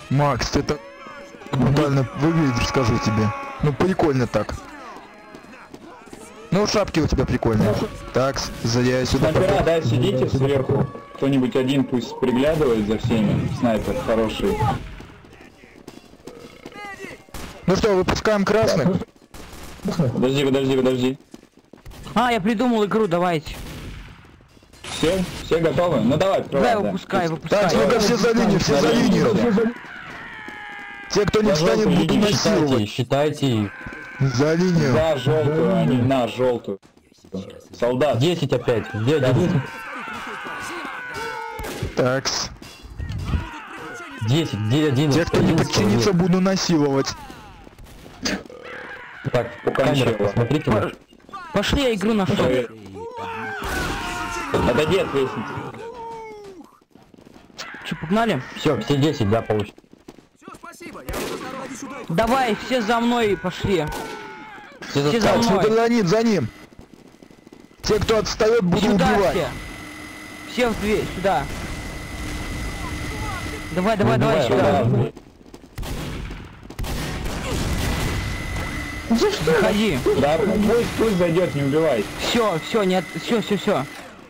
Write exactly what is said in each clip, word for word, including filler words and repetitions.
Макс, ты так брутально выглядишь, скажу тебе. Ну прикольно так. Ну шапки у тебя прикольные. Так, я сюда. Снайпера, да, сидите сверху. Кто-нибудь один пусть приглядывает за всеми. Снайпер хороший. Ну что, выпускаем красных? Подожди, подожди, подожди. А, я придумал игру, давайте. Все? Все готовы? Ну давай, открывай. Давай, Да. выпускай, выпускай. Так, ну-ка все за линию, все за линию. Те, кто не За встанет, желтую буду линию насиловать. Считайте их. За линию. За желтую, а не на желтую. Солдат. десять опять. Где один? Такс. десять, где один? Те, кто не подчинится, буду насиловать. Так, камера, посмотрите. на- Пошли, я игру нашел. Отойди от лестницы. Че, погнали? Все, все десять, да, получится. Давай, все за мной пошли. Все Все за Так, мной. сюда за ним, за ним. Те, кто отстает, буду Сюда убивать. все. Все в дверь, сюда. Давай, давай, давай, сюда. Заходи. Да, пусть, пусть зайдет, не убивай. Все, все, нет, все, все, все.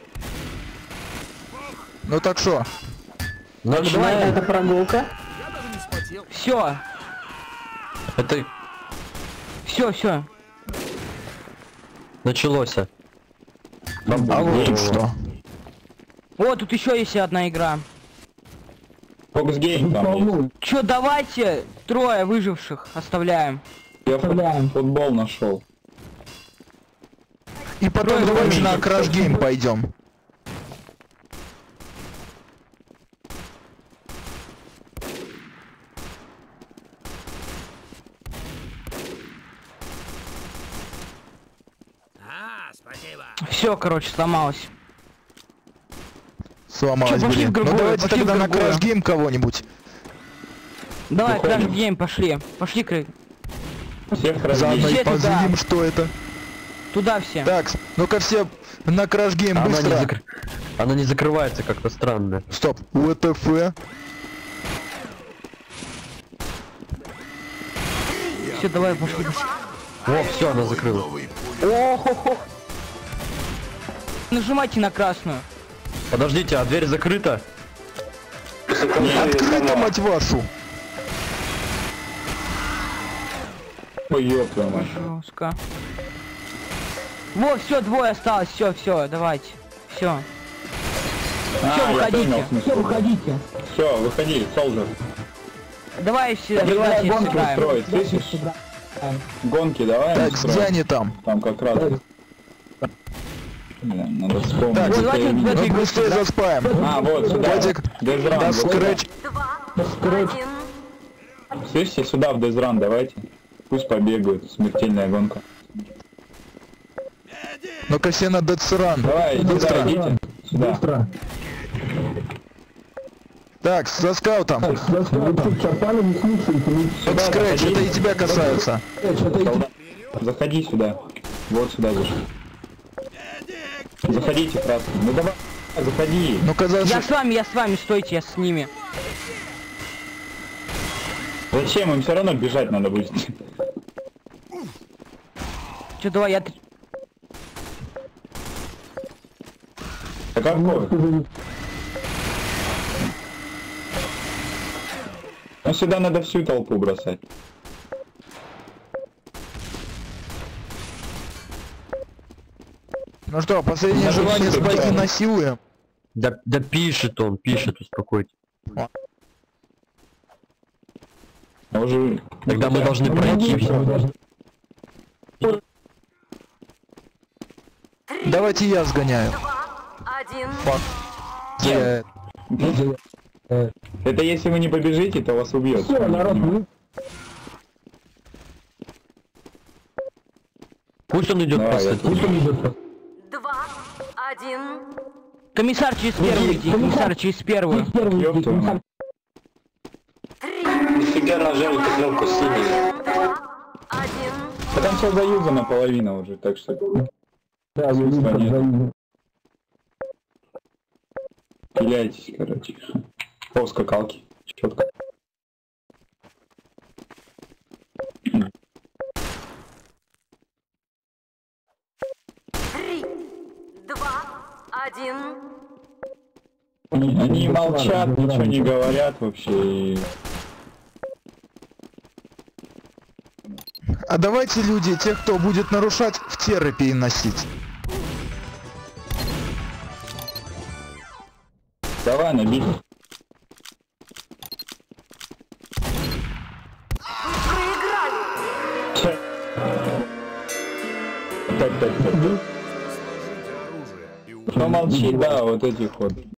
Ну так что? Начинаем. Это прогулка. Все, Это все, все. началось. А вот тут что? О, тут еще есть одна игра. Фокус гейм там есть. Че, давайте трое выживших оставляем. Я фут- футбол нашел. И потом давайте на Crash Game пойдем. Все, короче, сломалось. Сломалась, Чё, пошли блин. в другую, Ну давайте пошли тогда в на другую. Crash Game кого-нибудь. Давай, Выходим. Crash Game, пошли. Пошли, Кры- Всех Заодно разбили. Все и позырим, туда. что это. Туда все. Так, ну-ка все на Crash Game Она не, быстро. закр- Она не закрывается как-то странно. Стоп, вэ тэ эф. Все, давай, пошли. О, все, она закрыла. Ох, нажимайте на красную. Подождите, а дверь закрыта? Открыто, мать вашу. Ой, ёб твою мать. Жестко. Во, все, двое осталось. Все, все, давайте. Все. А, Все, я выходите. понял смысл. Все, выходите. Все, выходи, солдат. Давай все, Предлагаю давайте гонки сыграем. устроить, слышишь? Гонки давай Так, устроим. где они там? Там как раз. Блин, надо вспомнить. Так, Вот, где давайте я вот в видел. этой Ну быстрее заспаем. А, вот сюда. Владик, Дезран. да, вот сюда. скретч. Слышите, сюда в Дезран давайте. Пусть побегают. Смертельная гонка. Ну-ка все на Децран. Давай, сюда Быстро. идите. Сюда. Так, за скаутом. Вот Сюда скретч, заходи. это и тебя касается. Солдат. Заходи сюда. Вот сюда зашли. Заходите, красный. Ну давай, заходи. Ну-ка за... Я с вами, я с вами, стойте, я с ними. Зачем? Им все равно бежать надо будет. Че, давай, я... А какой? Ну сюда надо всю толпу бросать. Ну что, последнее желание спайки насилуем. Да, да пишет он, пишет, успокойтесь. А уже... Тогда мы должны пройти все. Давайте я сгоняю. Один. Фак. Я- Это если вы не побежите, то вас убьет. Пусть он идет Давай, по я сети. Два. Один. Комиссар через первую иди, комиссар через первую. Ёб твою мать. Нифига нажали эту кнопку синюю. Два. Один. Да там все заюзано половина уже, так что... Да, нет. Пиляйтесь, короче. О, скакалки. Четко. один. Они, они молчат, ничего не говорят вообще. И... А давайте, люди, тех, кто будет нарушать, в теры переносить. Давай, набей. Проиграли. Так, так, так. Что молчи, да, вот этих вот.